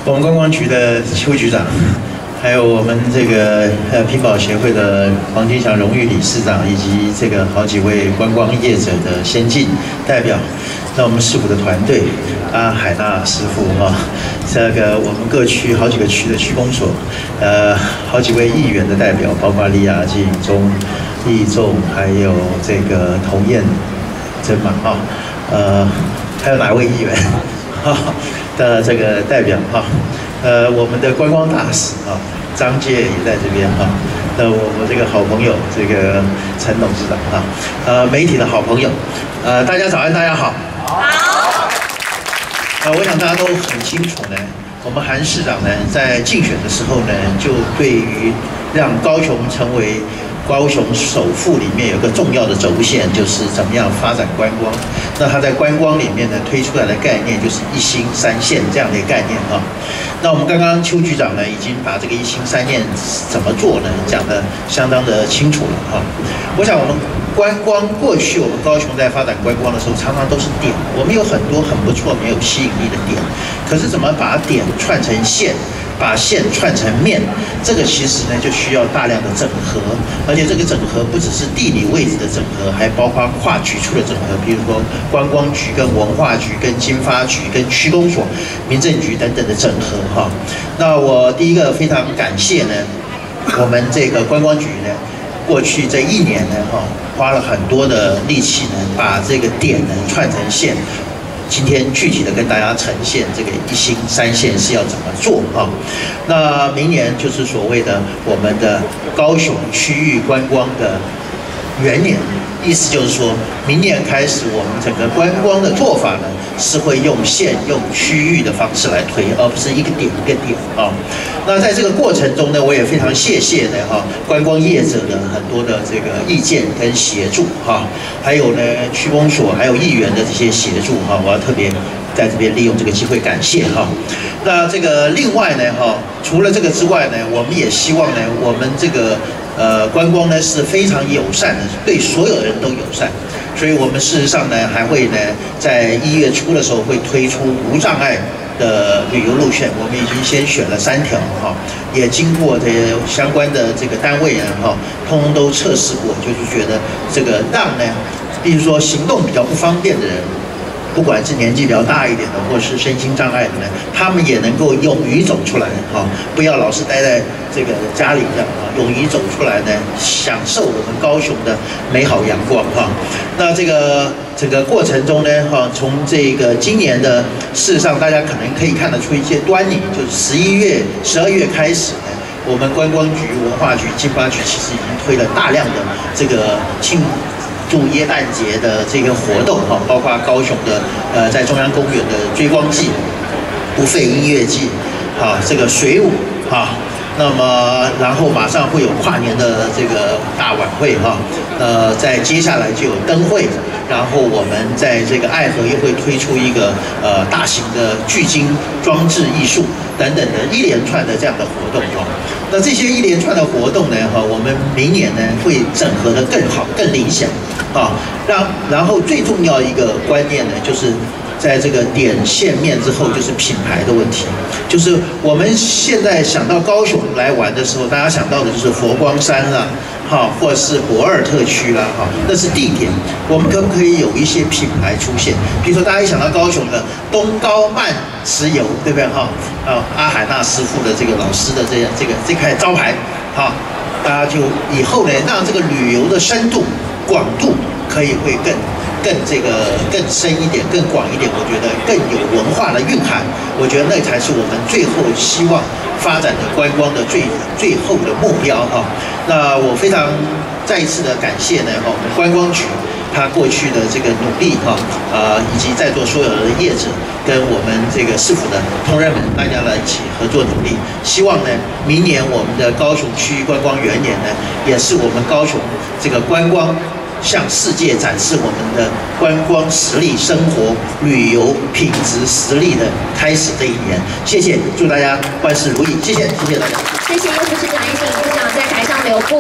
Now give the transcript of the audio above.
我们观光局的邱局长，还有我们这个品保协会的黄金祥荣誉理事长，以及这个好几位观光业者的先进代表，那我们市府的团队，阿海纳师傅哈，这个我们各区好几个区的区公所，好几位议员的代表，包括李雅静、易仲，还有这个童燕珍嘛哈，还有哪位议员哈的这个代表哈，我们的观光大使啊，张介也在这边哈。我这个好朋友，这个陈董事长哈，媒体的好朋友，大家早安，大家好。好。我想大家都很清楚呢，我们韩市长呢在竞选的时候呢，就对于让高雄成为高雄首富里面有个重要的轴线，就是怎么样发展观光。那他在观光里面呢推出来的概念就是一心三线这样的一个概念哈。那我们刚刚邱局长呢已经把这个一心三线怎么做呢讲得相当的清楚了哈。我想我们观光过去我们高雄在发展观光的时候，常常都是点，我们有很多很不错、没有吸引力的点，可是怎么把点串成线？把线串成面，这个其实呢就需要大量的整合，而且这个整合不只是地理位置的整合，还包括跨局处的整合，比如说观光局跟文化局、跟经发局、跟区公所、民政局等等的整合哈。那我第一个非常感谢呢，我们这个观光局呢，过去这1年呢花了很多的力气呢，把这个点呢串成线。今天具体的跟大家呈现这个一心三线是要怎么做啊？那明年就是所谓的我们的高雄区域观光的元年，意思就是说明年开始我们整个观光的做法呢是会用县用区域的方式来推，而不是一个点一个点啊。那在这个过程中呢，我也非常谢谢呢观光业者的很多的这个意见跟协助哈，还有呢区公所还有议员的这些协助哈，我要特别在这边利用这个机会感谢哈。那这个另外呢除了这个之外呢，我们也希望呢我们这个观光呢是非常友善的，对所有人都友善。所以我们事实上呢还会呢在1月初的时候会推出无障碍的旅游路线，我们已经先选了3条哈，也经过这些相关的这个单位通通都测试过，就是觉得这个让呢，比如说行动比较不方便的人。不管是年纪比较大一点的，或是身心障碍的呢，他们也能够勇于走出来不要老是待在这个家里这样勇于走出来呢，享受我们高雄的美好阳光那这个整个过程中呢从这个今年的事实上，大家可能可以看得出一些端倪，就是11月、12月开始呢，我们观光局、文化局、经发局其实已经推了大量的这个祝耶诞节的这个活动包括高雄的在中央公园的追光季、不费音乐季这个水舞那么然后马上会有跨年的这个大晚会在接下来就有灯会，然后我们在这个爱河又会推出一个大型的巨鲸装置艺术等等的一连串的这样的活动那这些一连串的活动呢我们明年呢会整合得更好、更理想然后最重要一个观念呢，就是在这个点线面之后，就是品牌的问题。就是我们现在想到高雄来玩的时候，大家想到的就是佛光山啦，或是博尔特区啦，那是地点。我们可不可以有一些品牌出现？比如说大家一想到高雄的东高慢石油，对不对阿海纳师傅的这个老师的这块招牌，大家就以后呢，让这个旅游的深度、广度可以会更深一点、更广一点，我觉得更有文化的蕴含。我觉得那才是我们最后希望发展的观光的最后的目标那我非常再一次的感谢呢我们观光局他过去的这个努力以及在座所有的业者跟我们这个市府的同仁们，大家来一起合作努力。希望呢明年我们的高雄区域观光元年呢，也是我们高雄这个观光向世界展示我们的观光实力、生活旅游品质实力的开始这一年。谢谢，祝大家万事如意。谢谢大家。 谢谢，副市长，也请副市长在台上留步。